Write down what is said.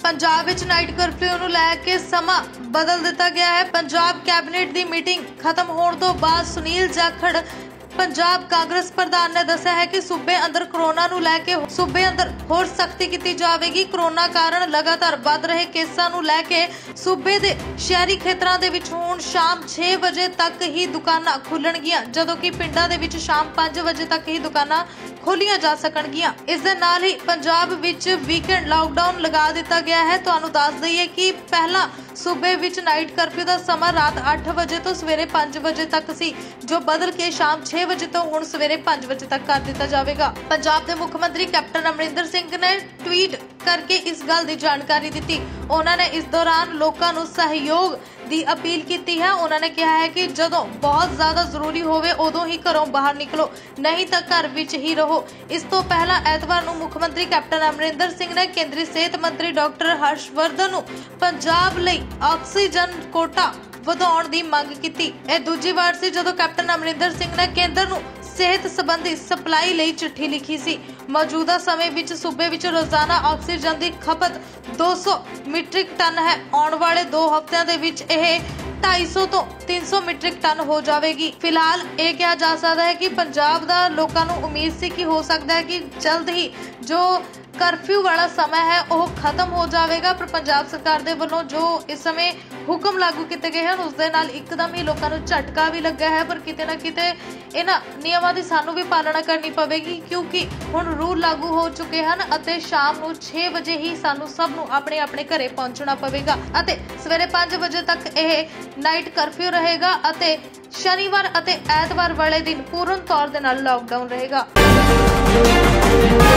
पंजाब विच night curfew नूं लै के समा बदल दिता गया है। पंजाब कैबिनेट दी मीटिंग खत्म होने तो बाद सुनील जाखड़ पंजाब कांग्रेस प्रधान ने दस्सिया है कि सूबे अंदर कोरोना नूं लैके सूबे अंदर होर सख्ती की जाएगी। कोरोना कारण लगातार बढ़ रहे केसां नूं लैके सूबे दे शहरी खेतरां दे विच हुण शाम 6 बजे तक ही दुकानां खुलणगियां, जदों कि पिंडां दे विच शाम 5 बजे तक ही दुकानां खोलियां जा सकणगियां। इस दे नाल ही पंजाब विच वीकेंड लॉकडाउन लगा दिता गया है। तुहानूं दस दईए कि पहला सूबे विच नाइट कर्फ्यू का समा रात 8 बजे तो सवेरे 5 बजे तक सी, जो बदल के शाम 6 बजे तो हुण सवेरे 5 बजे तक कर दिता जाएगा। पंजाब के मुख्यमंत्री कैप्टन अमरिंदर सिंह ने ट्वीट करके इस गल की जानकारी दी। उन्होंने इस दौरान लोगों को सहयोग की अपील की है। उन्होंने कहा है कि जदों बहुत ज्यादा जरूरी होवे उदों ही घरों बाहर निकलो, नहीं तो घर विच ही रहो। इस तो पहला ऐतवार नूं मुख्यमंत्री कैप्टन अमरिंदर सिंह ने केंद्रीय सेहत मंत्री डॉक्टर हर्षवर्धन नूं पंजाब लई ऑक्सीजन कोटा ਵਧਾਉਣ ਦੀ ਮੰਗ ਕੀਤੀ। ਇਹ ਦੂਜੀ ਵਾਰ ਸੀ ਜਦੋਂ ਕੈਪਟਨ ਅਮਰਿੰਦਰ ਸਿੰਘ ਨੇ ਕੇਂਦਰ ਨੂੰ ਸਿਹਤ ਸੰਬੰਧੀ ਸਪਲਾਈ ਲਈ ਚਿੱਠੀ ਲਿਖੀ ਸੀ। ਮੌਜੂਦਾ ਸਮੇਂ ਵਿੱਚ ਸੂਬੇ ਵਿੱਚ ਰੋਜ਼ਾਨਾ ਆਕਸੀਜਨ ਦੀ ਖਪਤ 200 ਮੀਟ੍ਰਿਕ ਟਨ ਹੈ। ਆਉਣ ਵਾਲੇ 2 ਹਫ਼ਤਿਆਂ ਦੇ ਵਿੱਚ ਇਹ 250 ਤੋਂ 300 ਮੀਟ੍ਰਿਕ ਟਨ ਹੋ ਜਾਵੇਗੀ। ਫਿਲਹਾਲ ਇਹ ਕਿਹਾ ਜਾ ਸਕਦਾ ਹੈ ਕਿ ਪੰਜਾਬ ਦਾ ਲੋਕਾਂ ਨੂੰ ਉਮੀਦ ਸੀ ਕਿ ਹੋ ਸਕਦਾ ਹੈ ਕਿ ਜਲਦ ਹੀ ਜੋ कर्फ्यू वाला समय है वह खत्म हो जाएगा, पर पंजाब सरकार दे वल्लों जो इस समय हुक्म लागू किए गए हैं उस दे नाल एकदम ही लोगों को झटका भी लगा है। पर किते ना किते इन्हां नियमां दी सानू भी पालना करनी पवेगी, क्योंकि हुण रूल लागू हो चुके हैं अते शाम नूं 6 बजे ही सानू सब नूं अपने अपने घरे पहुंचना पवेगा अते सवेरे 5 बजे तक यह नाइट कर्फ्यू रहेगा अते शनिवार अते ऐतवार वाले दिन पूर्ण तौर दे नाल लॉकडाउन रहेगा।